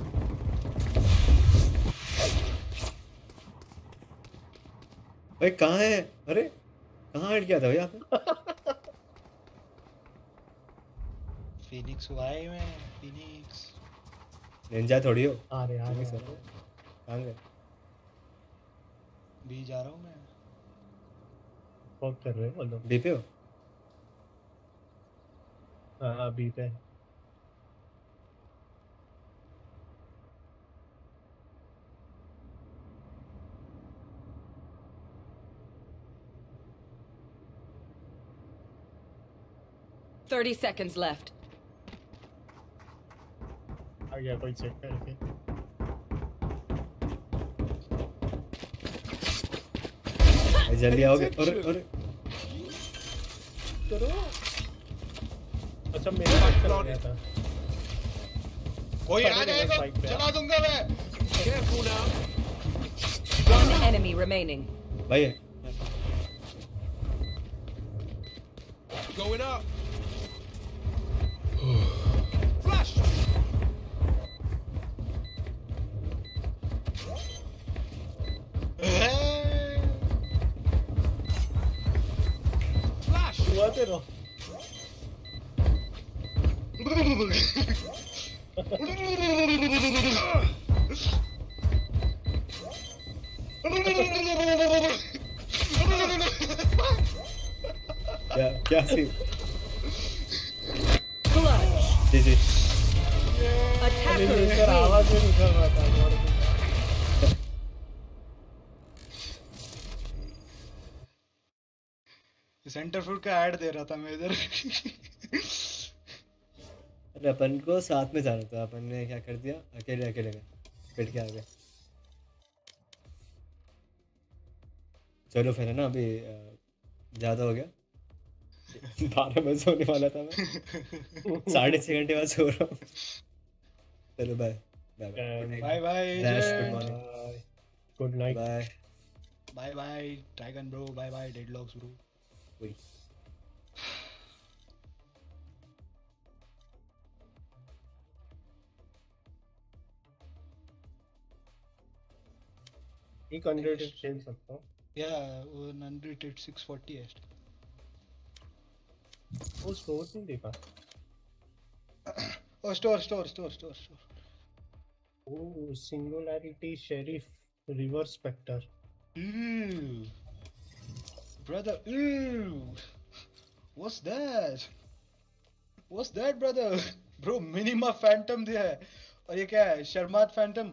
भाई कहाँ है? अरे कहाँ हट गया था भाई आपने? फिनिक्स हुआ है मैं फिनिक्स निंजा थोड़ी हो। आ रहे कहाँ गए? भी जा रहा हूँ मैं फॉक कर रहे हो लोग। बी पे हो? हाँ अभी पे 30 seconds left. आ गया कोई चेक करके। जल्दी आओगे? और करो। अच्छा मेरे पास चला गया था। कोई आ जाएगा चला दूंगा मैं। Careful now. One enemy remaining. भाई Going up. Flash. Flash. हुआ तेरा। क्या सीन? Clutch. जी Attackers लेकर win. आवाज में निकल रहा था और कुछ। सेंटर फूड का ऐड दे रहा था मैं इधर। अरे अपन को साथ में जाना था, अपन ने क्या कर दिया, अकेले अकेले गए, पिट के आ गए। चलो फिर है ना, अभी ज़्यादा हो गया। 12 बजे सोने वाला था मैं, 6.5 घंटे बाद सो रहा हूँ। चलो bye bye bye bye good morning, good night. Bye bye bye dragon bro, bye bye deadlocks bro. वही एक अनरेटेड खेल सकता हूँ। या वो अनरेटेड 640 है। वो स्टोर नहीं देखा। Oh store. Oh singularity sheriff reverse spectre. Brother what's that brother? Bro minima phantom दिया है, और ये क्या है? शर्मात फैंटम।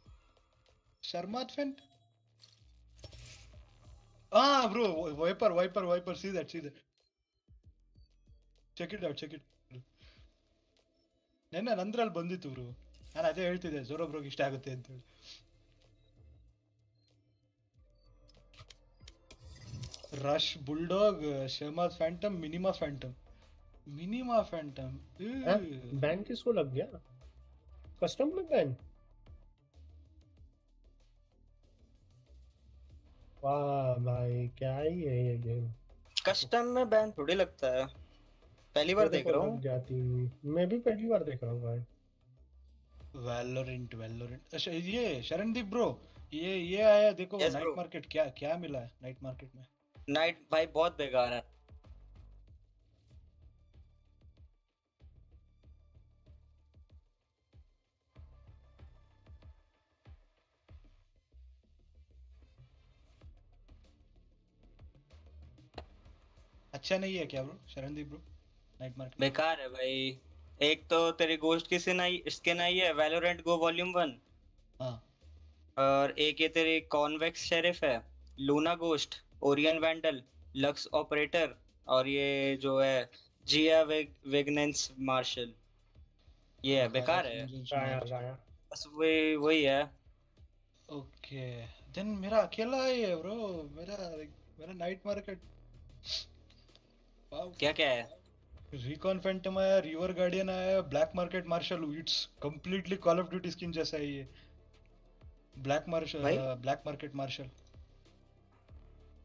हाँ bro, viper see that check it ನೆನ್ನೆ ನಂದ್ರಲ್ಲಿ ಬಂದಿತ್ತು ಬ್ರೋ, ನಾನು ಅದೇ ಹೇಳ್ತಿದ್ದೆ ಝೋರೋ ಬ್ರೋಗೆ ಇಷ್ಟ ಆಗುತ್ತೆ ಅಂತ ಹೇಳಿ. Rush bulldog, Sharma phantom, minima phantom. Ban किसको लग गया? कस्टम में बैन? वाह भाई क्या ही है ये गेम। कस्टम में बैन थोड़ी लगता है, पहली बार देख रहा हूँ। जाती मैं भी पहली बार देख रहा हूँ भाई। वैलोरेंट। अच्छा ये शरणदीप ब्रो, ये आया देखो नाइट मार्केट, क्या मिला है नाइट मार्केट में? नाइट भाई बहुत बेकार है। अच्छा नहीं है क्या bro Sharandeep bro night market बेकार है भाई। एक तो तेरी गोस्ट की स्किन आई है वैलोरेंट गो वॉल्यूम 1। हाँ और एक ये तेरी कॉन्वेक्स शेरिफ है, luna ghost, Orion vandal, lux operator और ये जो है जिया वेगनेंस मार्शल। ये है बेकार है, गाया बस वही है। ओके देन मेरा अकेला ही है ब्रो। मेरा नाइट मार्केट क्या क्या है? रिकॉन फैंटम आया, रिवर गार्डियन आया, black market marshal. It's completely Call of Duty skin जैसा ही है। Black market martial.